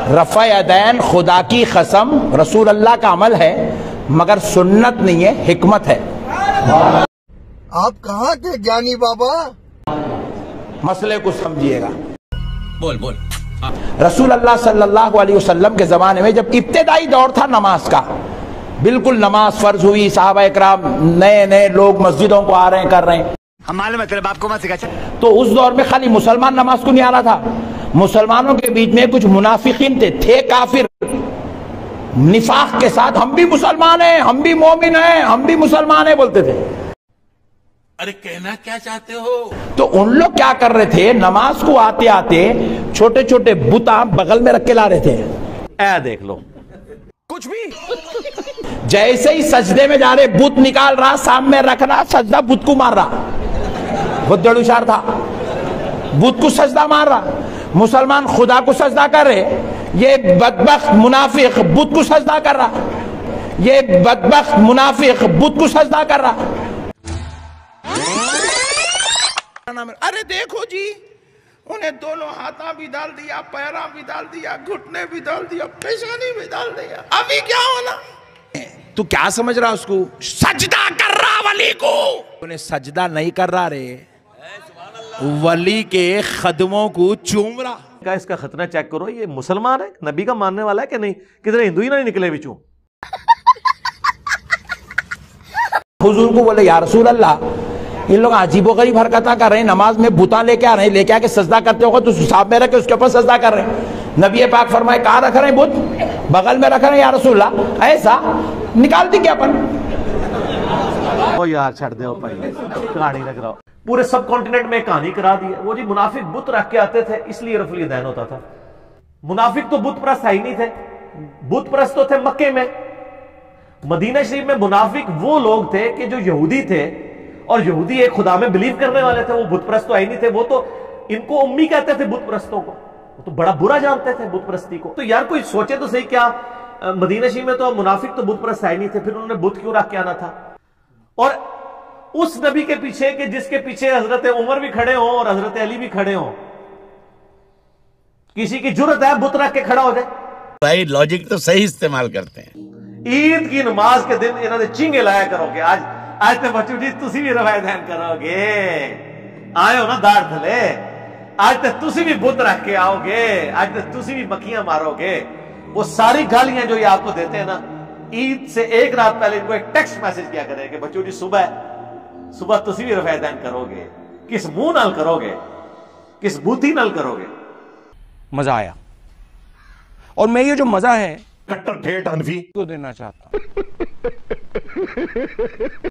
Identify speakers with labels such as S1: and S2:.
S1: रफ़ा यदैन खुदा की कसम रसूल अल्लाह का अमल है, मगर सुन्नत नहीं है, हिकमत है।
S2: आप कहाँ थे ज्ञानी बाबा?
S1: मसले को समझिएगा।
S3: बोल बोल।
S1: रसूल अल्लाह सल्लल्लाहु अलैहि वसल्लम के ज़माने में जब इब्तिदाई दौर था नमाज का, बिल्कुल नमाज फर्ज हुई, सहाबा इकराम नए नए लोग मस्जिदों को आ रहे हैं, कर रहे हैं,
S3: हमारे मतलब आपको मत सिखा।
S1: तो उस दौर में खाली मुसलमान नमाज को नहीं आ रहा था। मुसलमानों के बीच में कुछ मुनाफिकीन थे काफिर, निफाक के साथ हम भी मुसलमान हैं, हम भी मोमिन हैं, हम भी मुसलमान हैं बोलते थे।
S3: अरे कहना क्या चाहते हो?
S1: तो उन लोग क्या कर रहे थे, नमाज को आते आते छोटे छोटे बुता बगल में रख के ला रहे थे।
S4: ऐ देख लो,
S3: कुछ भी।
S1: जैसे ही सजदे में जा रहे, बुत निकाल रहा, सामने रख रहा, सजदा बुत को मार रहा। बहुत जड़ुशार था, बुत को सजदा मार रहा। मुसलमान खुदा को सजदा कर रहे, ये बदबख्त मुनाफिक बुत को सजदा कर रहा, ये बदबख्त मुनाफिक बुत को सजदा कर रहा। अरे देखो जी, उन्हें दोनों हाथा भी डाल दिया, पैरा भी डाल दिया, घुटने भी डाल दिया, पेशानी भी डाल दिया, अभी क्या होना? तू क्या समझ रहा उसको? सजदा कर रहा वली को। उन्हें सजदा नहीं कर रहा रे, वली के खदमों को चूम रहा।
S4: का इसका खतना चेक करो, ये मुसलमान है, नबी का मानने वाला है कि नहीं? किधर हिंदू ही ना निकले बिचू।
S1: हुजूर को बोले, या रसूल अल्लाह, इन लोग अजीबो गरीब हरकत कर रहे हैं, नमाज में बुता लेके आ रहे हैं, लेके आके सजदा करते होगा तो साहब में रख के उसके ऊपर सजदा कर रहे हैं। नबी पाक फरमाए, कहाँ रख रहे हैं बुत? बगल में रख रहे हैं या रसूल अल्लाह। ऐसा निकाल दी क्या अपन?
S4: ओ यार छड़ दो भाई, कहानी लग रहा। पूरे सब कॉन्टिनेंट में कहानी करा दी है। वो जी मुनाफिक बुत रख के आते थे, इसलिए रफुल यदैन होता था। मुनाफिक तो बुत परस्त है ही नहीं थे, बुत परस्त तो थे मक्के में। मदीना शरीफ में मुनाफिक वो लोग थे कि जो यहूदी थे, और यहूदी एक खुदा में बिलीव करने वाले थे, वो बुत परस्त तो है ही नहीं थे। वो तो इनको उम्मी कहते थे बुत परस्तों को, वो तो बड़ा बुरा जानते थे बुत परस्ती को। तो यार कोई सोचे तो सही, क्या मदीना शरीफ में तो मुनाफिक तो बुत परस्त है ही नहीं थे, फिर उन्होंने बुत क्यों रख के आना था? और उस नबी के पीछे कि जिसके पीछे हजरत उमर भी खड़े हों और हजरत अली भी खड़े हों, किसी की जुर्रत है बुत रख के खड़ा हो जाए?
S5: भाई लॉजिक तो सही इस्तेमाल करते हैं।
S4: ईद की नमाज के दिन इन्होंने चिंगे लाया करोगे, आज तो बच्चू जी तुसी भी रवायदान करोगे, आयो ना दाढ़ थले, आज तो तुसी भी बुत रख के आओगे, आज तो तुसी भी मक्खियां मारोगे। वो सारी गालियां जो ये आपको देते हैं ना, ईद से एक रात पहले इनको एक टेक्स्ट मैसेज किया करें कि बच्चू जी सुबह तुसी भी रवायदान करोगे। किस मुंह नाल करोगे, किस बुद्धि नाल करोगे?
S1: मजा आया, और मैं ये जो मजा है
S5: कट्टर ठेठ हनफी
S1: को देना चाहता हूं।